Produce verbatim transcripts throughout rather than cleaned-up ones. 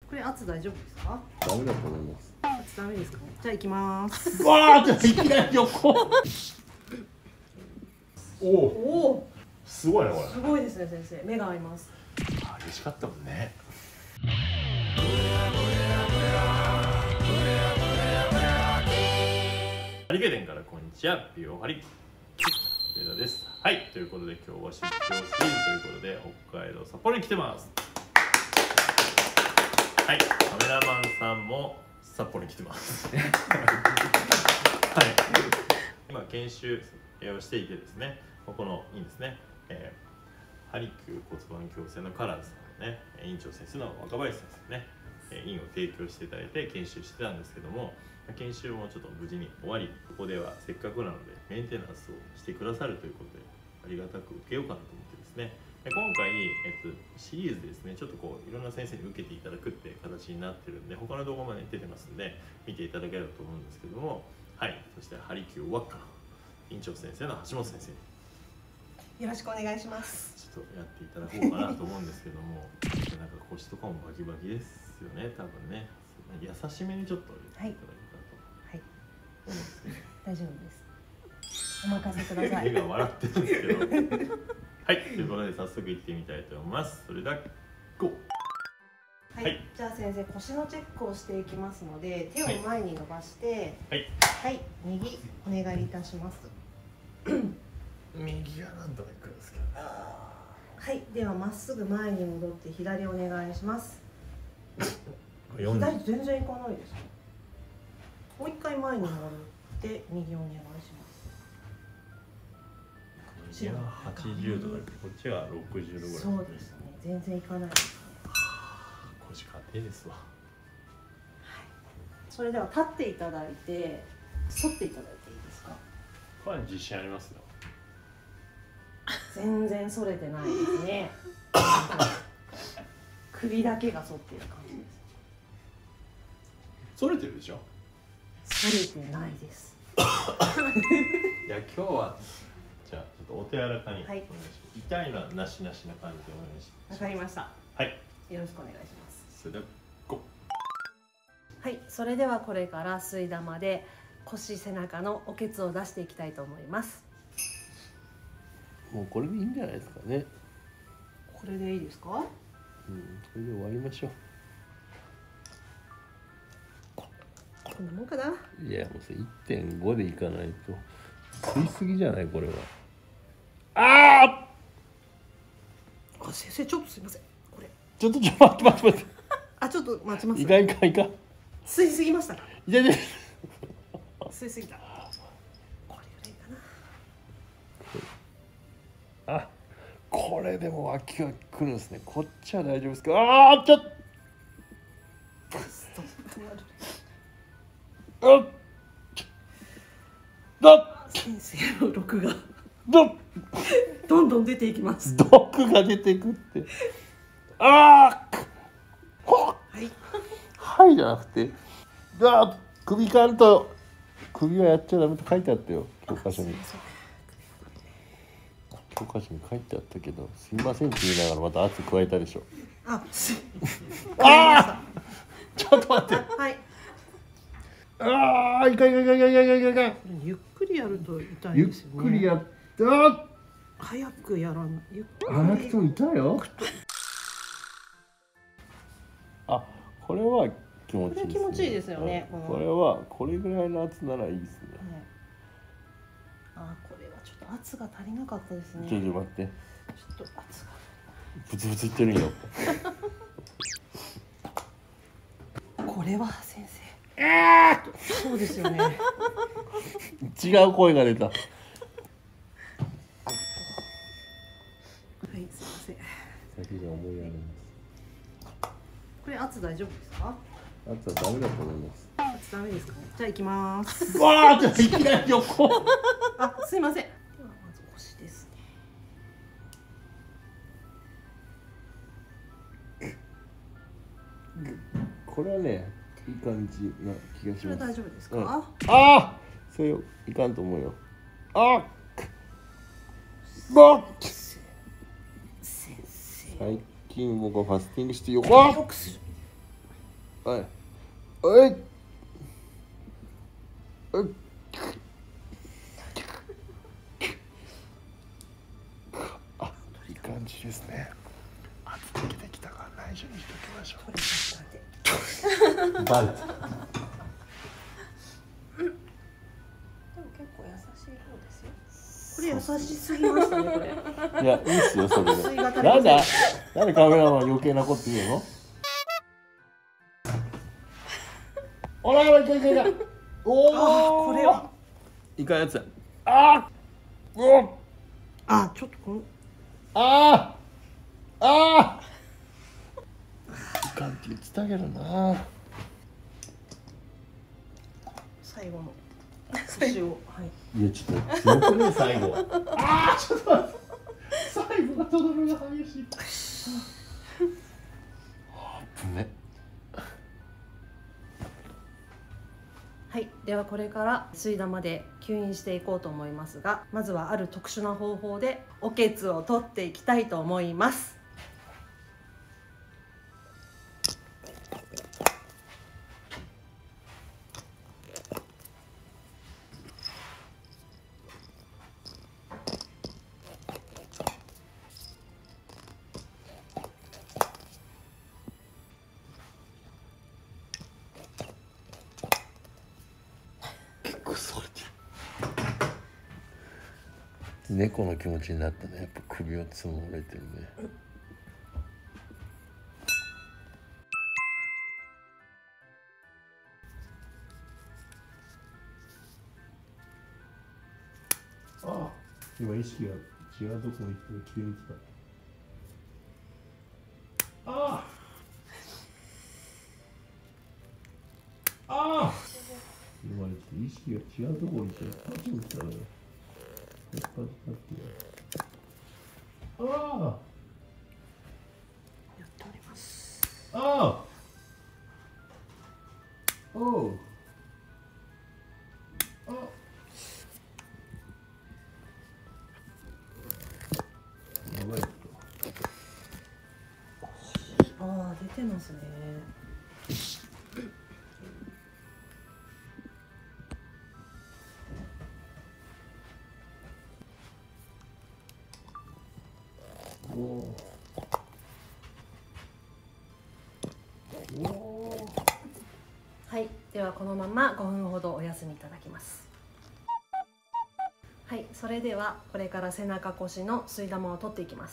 これ圧大丈夫ですか？ ダメだと思います。 圧ダメですか？じゃあ行きます。 わあ、じゃあいきなり横。おお。 おお。 すごいねこれ。 すごいですね先生。目が合います。 あ、嬉しかったもんね。ハリケーンからこんにちは、美容ハリ上田です。はい、ということで今日は出張シリーズということで北海道札幌に来てます。はい、カメラマンさんも札幌に来てます。はい、今研修をしていてですね、ここのいいですね、えー、ハリキュー骨盤矯正のカラーズさんのね、院長先生の若林先生ね、院を提供していただいて研修してたんですけども、研修もちょっと無事に終わり、ここではせっかくなのでメンテナンスをしてくださるということでありがたく受けようかなと思ってですね、で今回、えっと、シリーズでですねちょっとこういろんな先生に受けていただくって形になってるんで、他の動画も、ね、出てますんで見ていただければと思うんですけども、はい、そしてハリキューワッカの院長先生の橋本先生によろしくお願いします。 ちょっとやっていただこうかなと思うんですけどもなんか腰とかもバキバキですよね、多分ね。優しめにちょっと言っていただけたらと、 はい、 思うんですけど、 大丈夫です。お任せください。 目が笑ってるんですけどはい、ということで早速行ってみたいと思います。それではゴー。 はい、はい、じゃあ先生、腰のチェックをしていきますので手を前に伸ばしてはい、 はい、右お願いいたします。 右がなんとかいくんですけどね。 はい、ではまっすぐ前に戻って左お願いします。左全然いかないです。もう一回前に戻って右お願いします。 右ははちじゅうどだけどこっちはろくじゅうどぐらい。 そうですね、全然いかないですね。 腰家庭ですわ。はい、 それでは立っていただいて反っていただいていいですか？ これは自信ありますよ。 全然反れてないですね。首だけが反っている感じです。 反れてるでしょ？ 反れてないです。 いや今日はじゃあちょっとお手柔らかにお願いします。はい、痛いのはなしなしな感じでお願いします。 わかりました。 はい。 よろしくお願いします。 それではゴー。はい、それではこれから吸い玉で腰背中のおけつを出していきたいと思います。 もうこれでいいんじゃないですかね。 これでいいですか？ うん、それで終わりましょう。 こんなもんかな。 いやもうそれ いってんご でいかないと吸いすぎじゃないこれは。ああ、先生ちょっとすいません。これちょっとちょっと待って待って待って。 あ、ちょっと待ちます。 いかんいかんいかん。 吸いすぎましたか？ いやいや。 吸いすぎた。これぐらいかな。 あ、これでも脇がくるんですね。こっちは大丈夫ですか？ああ、ちょっと。あっ。だ。 先生の毒がど。 どんどん出ていきます。 毒が出てくって。ああ。 はい。 はいじゃなくて。あ、首かんと。首はやっちゃダメと書いてあったよ。教科書に。教科書に書いてあったけど、すいませんって言いながらまた圧加えたでしょ。 あ、 ああ。ちょっと待って。 はい。 ああ、いかんいかんいかんいかんいかんいかんいかん。 ゆっくりやると痛いゆっですよね。 くりやった。 早くやらない。ゆっくり。 早くても痛いよ。あ、これは気持ちいいですね。 これ気持ちいいですよね。 これはこれぐらいの圧ならいいですね。 あ、これはちょっと圧が足りなかったですね。 ちょっと待って。 ちょっと圧が。 ブツブツいってるよ。 これは先生。 ええ。 そうですよね。 違う声が出た。 はい、すいません。 先が思いやります。 これ圧大丈夫ですか？ 圧はダメだと思います。 圧ダメですかね。じゃあ行きます。 わあ、じゃあいきなり横。 あ、すいません。ではまず腰ですね。 これはね、いい感じな気がします。 これ大丈夫ですか？ うん、ああ、それいかんと思うよ。ああ。ばっ。 先生。 最近僕はファスティングしてよ。わっ。 よくする。 おいおいおい。あ、いい感じですね。圧できてきたから内緒にしておきましょう。バレた。 でも結構優しい方ですよ。これ優しすぎましたねこれ。 いや、いいっすよそれで。 水が足りません。 なんだ、なんでカメラマン余計なこと言うの？おらおら、いかいかいか。おお。 これは。 いかんやつや。あー。うお。 あ、ちょっとこの。 あー。あー。いかんって言ってたけどな。 最後の。最後。はい。 いや、ちょっと。よくね、最後。ああ、ちょっと待って。最後がとどめが激しい。あぶね。 はい、ではこれから水玉で吸引していこうと思いますが、まずはある特殊な方法でおけつを取っていきたいと思います。 猫の気持ちになったね。やっぱ首をつもれてるね。ああ、今意識が違うところに行って急に来た。ああ。ああ。今意識が違うところに行ってパチン来たのよ。パチパチパチ。ああ。 やっております。 ああ。おう。あ。やばい。 ああ、出てますね。 おお。 はい、ではこのままごふんほどお休みいただきます。はい、それではこれから背中腰の水玉を取っていきます。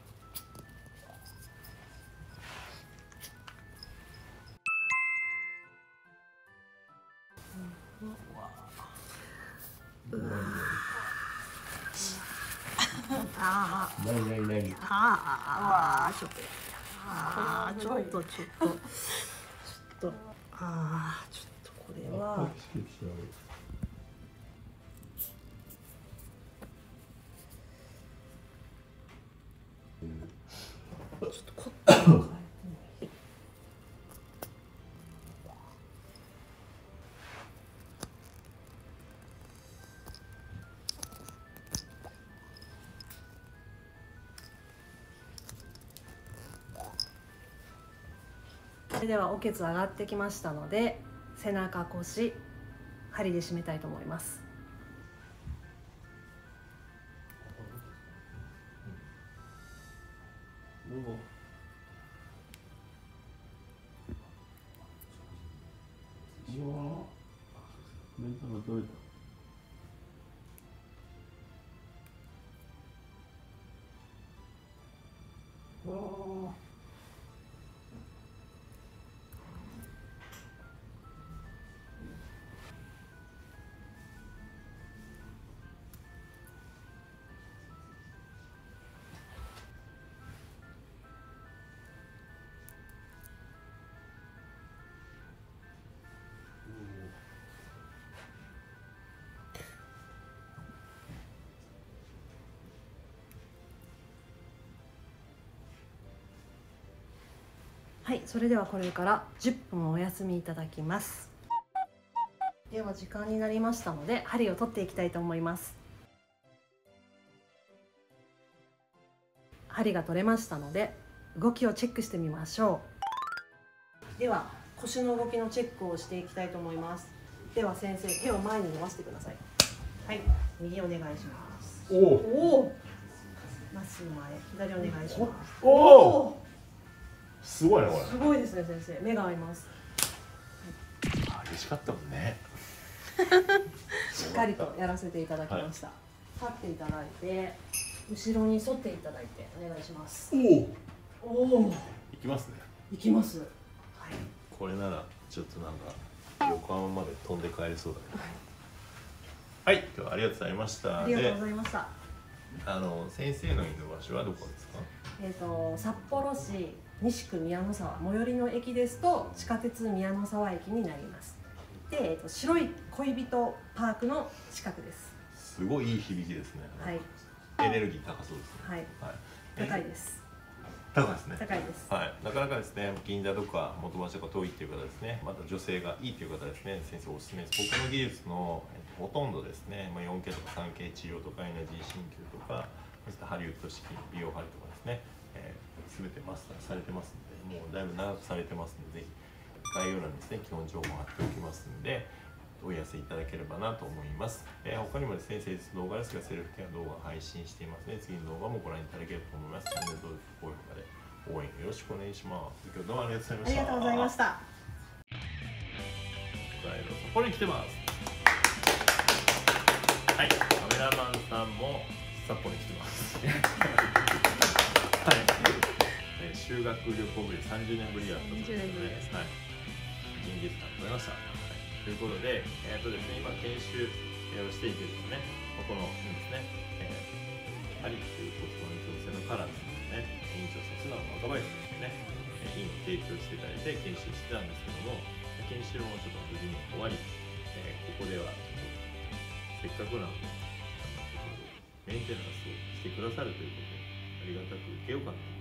ああ、 ないないない。 ああ、ちょっと、ああ、ちょっと、ちょっと、ちょっと、ああ、ちょっとこれは。ちょっとこっちを変えて。それではおけつ上がってきましたので、背中腰針で締めたいと思います。 どうも。うわ。メンタル取れた。わあ。 はい、それではこれからじゅっぷんお休みいただきます。では時間になりましたので針を取っていきたいと思います。針が取れましたので動きをチェックしてみましょう。では腰の動きのチェックをしていきたいと思います。では先生、手を前に伸ばしてください。はい、右お願いします。 おおお、まっすぐ前、左お願いします。 おお、すごいねこれ。 すごいですね先生、目が合います。 激しかったもんね。 しっかりとやらせていただきました。はい、立っていただいて、後ろに反っていただいてお願いします。おお、おお、 いきますね。 いきます。はい。 これならちょっとなんか横浜まで飛んで帰れそうだね。はい、はい、今日はありがとうございました。 ありがとうございました。 あの先生のいる場所はどこですか？ えっと札幌市西区宮の沢、最寄りの駅ですと地下鉄宮の沢駅になります。で、えっと白い恋人パークの近くです。 すごいいい響きですね。 はい。 エネルギー高そうですね。 はい。はい、高いです。 高いですね。 高いです。 はい。なかなかですね、銀座とか元町とか遠いっていう方ですね、また女性がいいっていう方ですね、先生おすすめです。僕の技術のほとんどですね、まあ、よんケー とか さんケー 治療とかエナジー鍼灸とか、そしてハリウッド式美容針とかですね、えー、全てマスターされてますんで、もうだいぶ長くされてますんで、ぜひ概要欄にですね、基本情報を貼っておきますんで、お寄せいただければなと思います。えー、他にもですね、施術動画ですが、セルフケア動画を配信していますので、次の動画もご覧いただければと思います。チャンネル登録、高評価で応援よろしくお願いします。今日どうもありがとうございました。 ありがとうございました。 北海道札幌に来てます。はい、カメラマンさんも札幌に来てます。はい、えー、修学旅行ぶりさんじゅうねんぶりだったということで、はい、ジンギスカン食べました。ということで、えーとですね、今研修をしていてですね、このですね、えー、ハリという骨盤矯正のカラーですね、院長先生の若林先生ね、院を提供していただいて研修してたんですけども、研修もちょっと無事に終わり、えー、ここではせっかくなのでメンテナンスをしてくださるということで、ありがたく受けようかなと